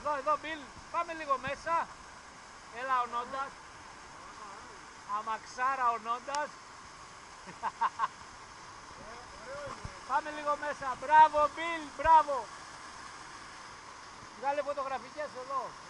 εδώ, Μπιλ. Πάμε λίγο μέσα. Έλα ο Νόντας. Αμαξάρα ο Νόντας. Πάμε λίγο μέσα. Μπράβο, Μπιλ, μπράβο. Βγάλε φωτογραφικές εδώ.